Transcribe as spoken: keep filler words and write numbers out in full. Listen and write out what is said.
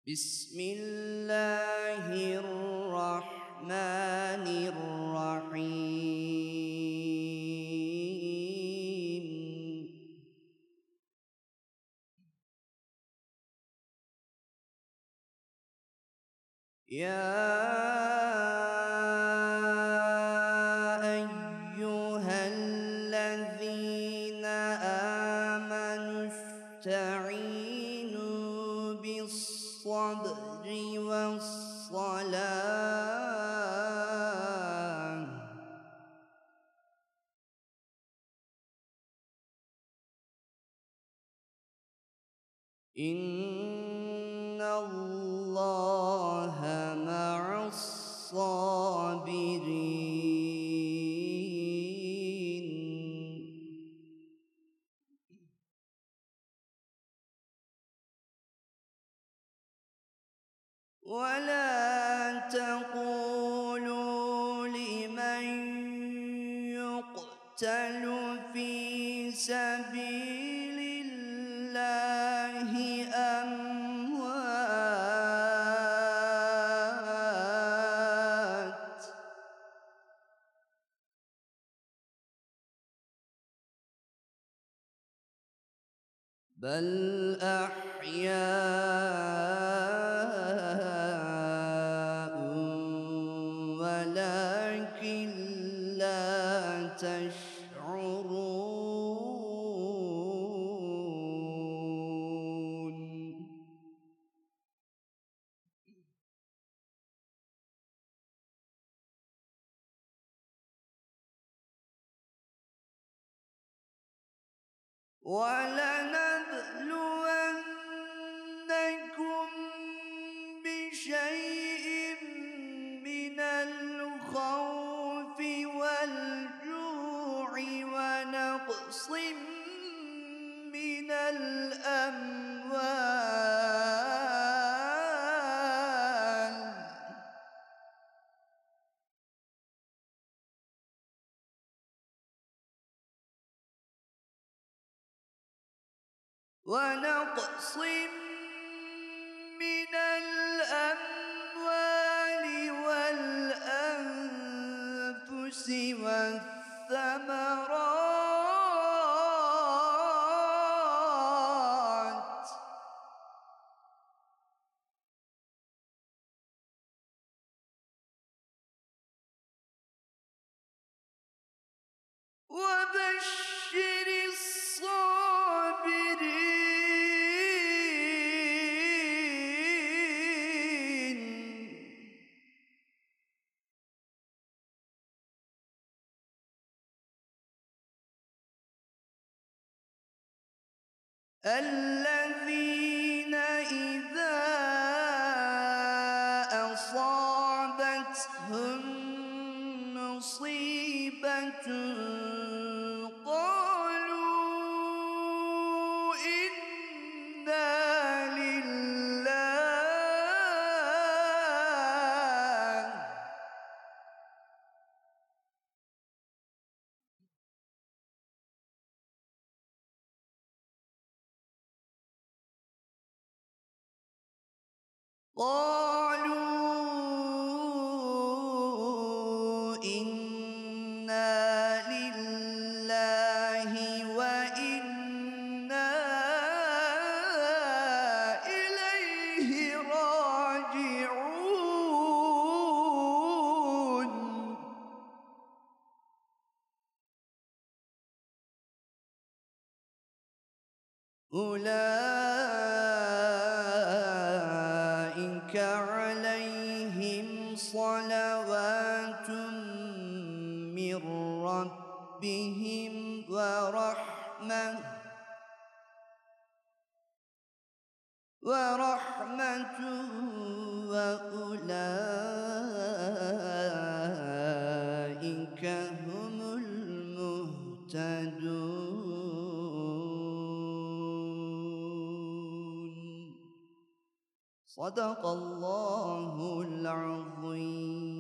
بسم الله الرحمن الرحيم. يا أيها الذين آمنوا استعينوا بالصبر والصلاة إن الله مع الصابرين. ولا تقولوا لمن يقتل في سبيل الله أموات، بل أحياء ولكن لا تشعرون. ولنبلونكم بشيء من الخوف والجوع ونقص من الأموال ونقص من الأموال والأنفس والثمرات وبشر الصابرين الذين إذا أصابتهم مصيبة قالوا إنا لله قالوا إنا لله وإنا إليه راجعون. أولئك عليهم صلوات من ربهم ورحمة ورحمة وأولئك هم المهتدون. صدق الله العظيم.